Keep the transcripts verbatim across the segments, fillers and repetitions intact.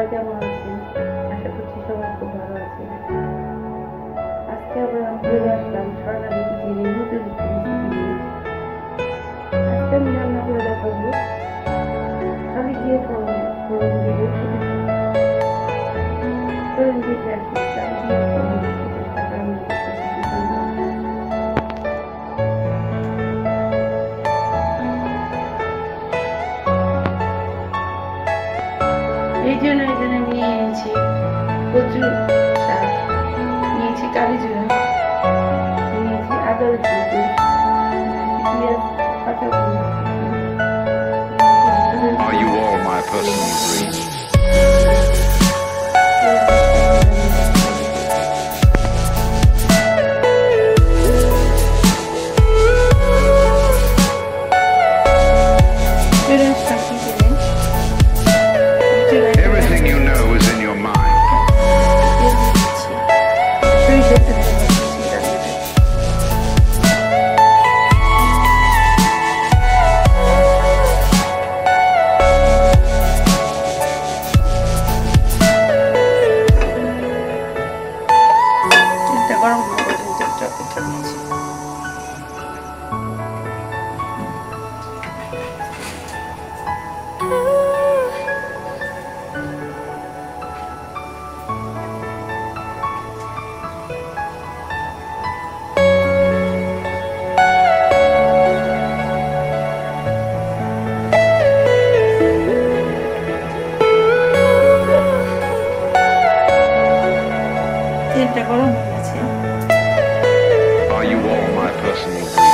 কেমন আছেন? আশা করছি সবাই খুব ভালো আছেন। আজকে আবার আমি চলে আসলাম স্বর্ণালী কিচেনের নতুন একটি রেসিপি নিয়ে। আজকে আমি রান্না করে দেখাবো খালি দিয়ে ফোড়ন ফোড়ন দিয়ে ফোড়ন দিয়ে আর কি চাল দিয়ে ফোড়ন দিয়ে টাকা আমি এই জন্য এই জন্য নিয়ে এনেছি কচু শাক, নিয়েছি কালি জিরা, নিয়েছি আদা রসুন পেস্ট, পেঁয়াজ কাঁচা মরিচ। Are you all my personal dreams? Everything you know is in your mind. গরম হওয়া পর্যন্ত একটু অপেক্ষা করছি। তেলটা গরম হয়ে গেছে। Are you all my personal dreams?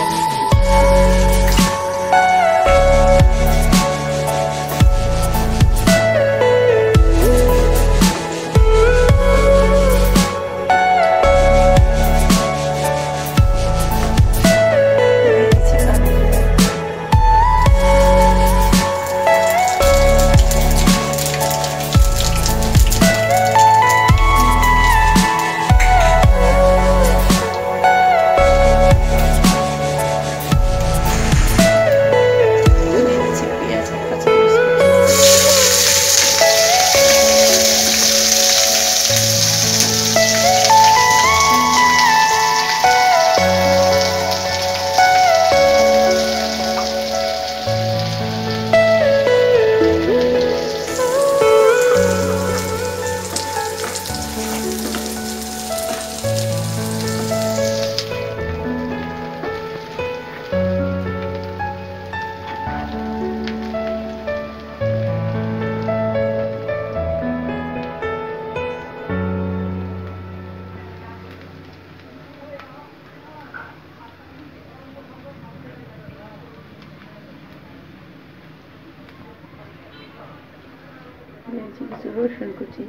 কিছু রসুন কুচি,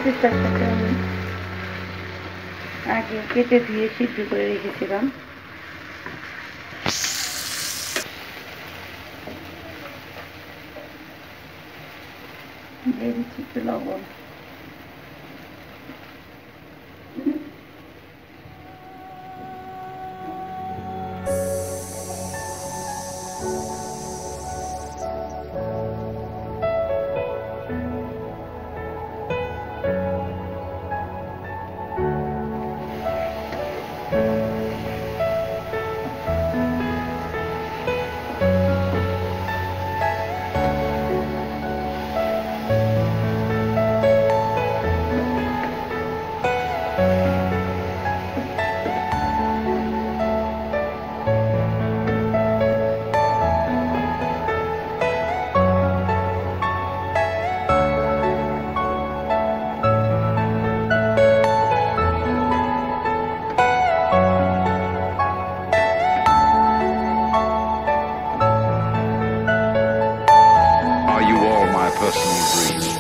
কচুর শাকটাকে আমি আগে কেটে ধুয়ে সিদ্ধ করে রেখেছিলাম। দিয়ে দিচ্ছি একটু লবণ। Are you all my personal dreams?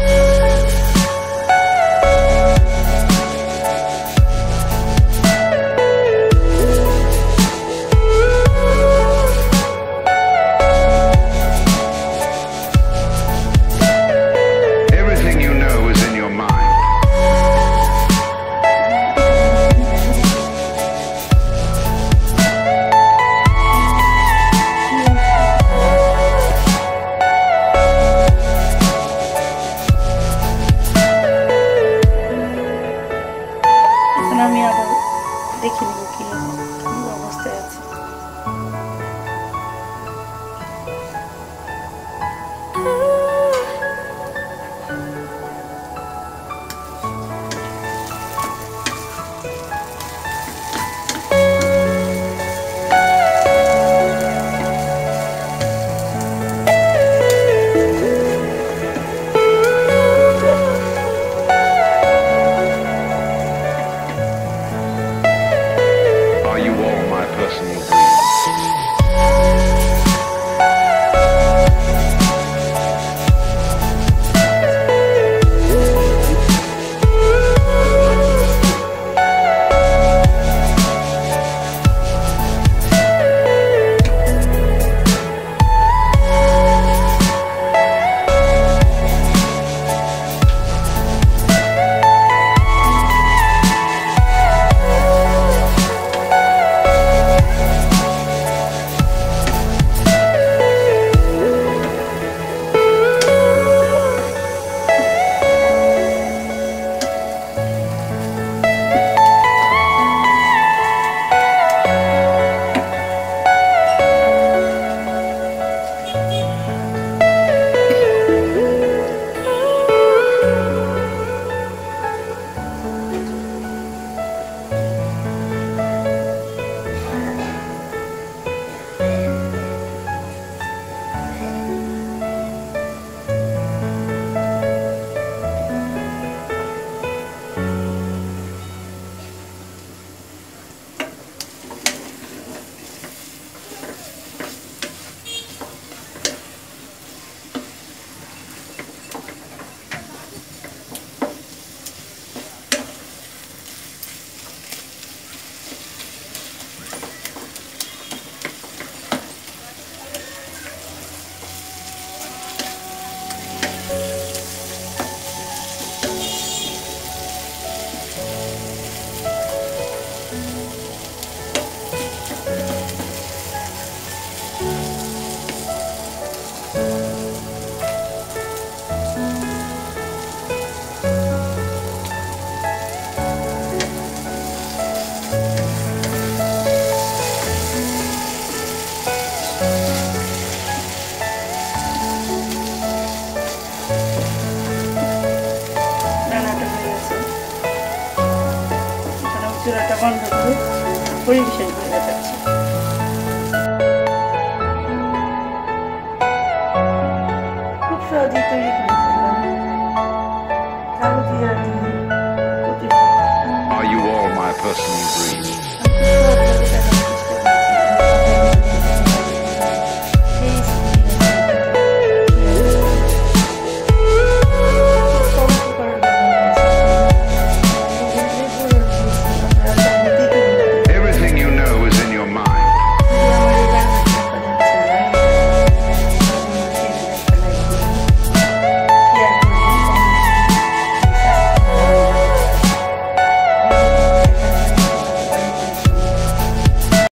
Everything you know is in your mind. আমি আবার দেখে নেব কি অবস্থায় আছে। Are you all my personal dreams? চুলাটা বন্ধ করে পরিবেশন করে যাচ্ছি। খুব সহজেই তৈরি করে ফেললাম কালো জিরা দিয়ে। Are you all my personal dreams?